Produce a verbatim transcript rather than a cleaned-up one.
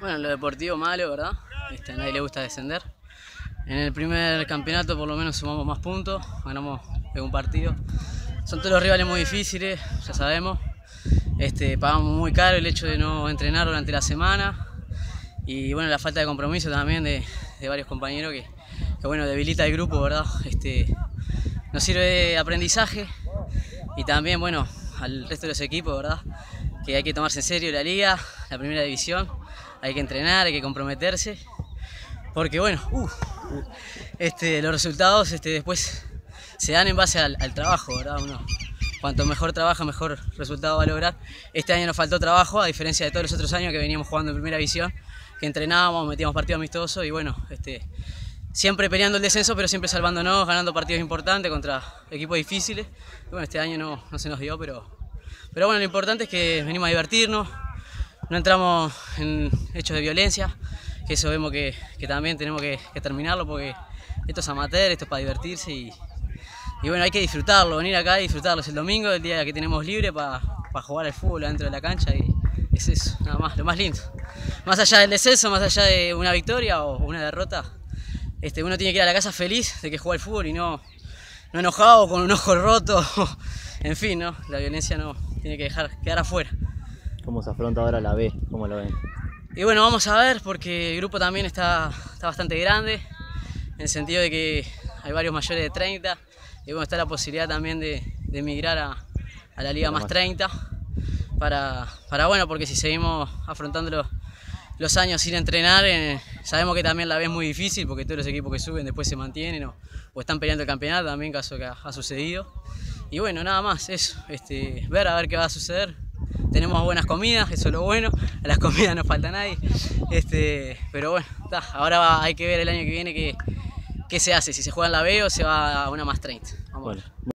Bueno, lo deportivo malo, ¿verdad? Este, a nadie le gusta descender. En el primer campeonato por lo menos sumamos más puntos, ganamos en un partido. Son todos los rivales muy difíciles, ya sabemos. Este, pagamos muy caro el hecho de no entrenar durante la semana. Y bueno, la falta de compromiso también de, de varios compañeros que, que bueno, debilita el grupo, ¿verdad? Este, nos sirve de aprendizaje y también, bueno, al resto de los equipos, ¿verdad? Que hay que tomarse en serio la liga, la primera división, hay que entrenar, hay que comprometerse, porque bueno, uh, este, los resultados este, después se dan en base al, al trabajo, ¿verdad? Uno, cuanto mejor trabaja, mejor resultado va a lograr. Este año nos faltó trabajo, a diferencia de todos los otros años que veníamos jugando en primera división, que entrenábamos, metíamos partidos amistosos y bueno, este, siempre peleando el descenso, pero siempre salvándonos, ganando partidos importantes contra equipos difíciles. Y bueno, este año no, no se nos dio, pero, pero bueno, lo importante es que venimos a divertirnos, no entramos en hechos de violencia, que eso vemos que, que también tenemos que, que terminarlo, porque esto es amateur, esto es para divertirse y, y bueno, hay que disfrutarlo, venir acá y disfrutarlo. Es el domingo, el día que tenemos libre para pa jugar al fútbol dentro de la cancha y es eso, nada más, lo más lindo. Más allá del descenso, más allá de una victoria o una derrota, este, uno tiene que ir a la casa feliz de que juega al fútbol y no, no enojado, con un ojo roto, en fin, ¿no? La violencia no tiene que dejar quedar afuera. ¿Cómo se afronta ahora la B? ¿Cómo lo ven? Y bueno, vamos a ver, porque el grupo también está, está bastante grande, en el sentido de que hay varios mayores de treinta, y bueno, está la posibilidad también de, de emigrar a, a la Liga Más treinta, para, para bueno, porque si seguimos afrontando los, los años sin entrenar, eh, sabemos que también la B es muy difícil, porque todos los equipos que suben después se mantienen o, o están peleando el campeonato también, caso que ha, ha sucedido. Y bueno, nada más, eso, este, ver a ver qué va a suceder. Tenemos buenas comidas, eso es lo bueno, a las comidas no falta nadie, este, pero bueno, ta, ahora va, hay que ver el año que viene qué, qué se hace, si se juega en la B o se va a una Más treinta. Vamos Bueno, a ver.